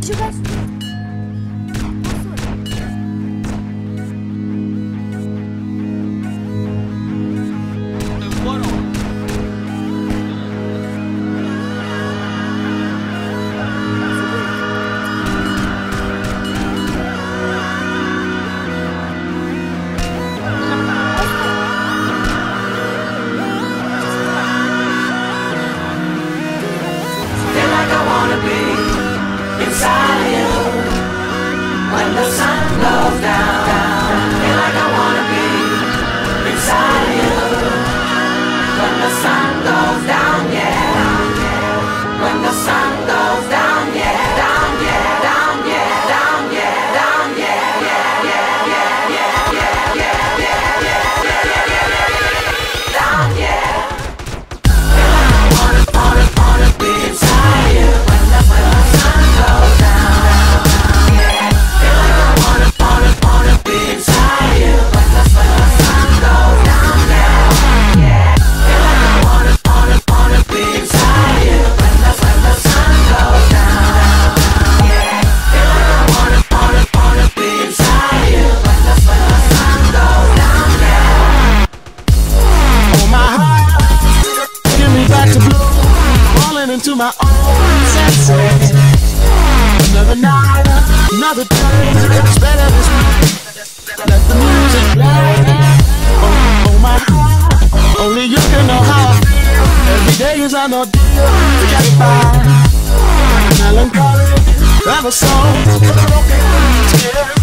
you guys? Inside of you, when the sun goes down, feel like I wanna be inside of you, when the sun goes down, yeah, when the sun goes down, yeah, down, yeah, down, yeah, down, yeah, down, yeah, yeah, yeah, yeah, yeah, yeah, yeah, yeah, yeah, down, yeah. Feel like I wanna be inside you when the sun goes down, yeah. Feel like I wanna be inside you when the sun goes down, yeah. Feel like I wanna be inside you when the sun goes down, yeah. Feel like I wanna be inside you when the sun goes down, yeah. Oh my heart, give me back to blue, falling into my own senses. Another night, another day, it's better this way. Let the music play. Oh my heart, only you can know how I feel. Every day is an ordeal to get by. Melancholy, ever so broken, tears.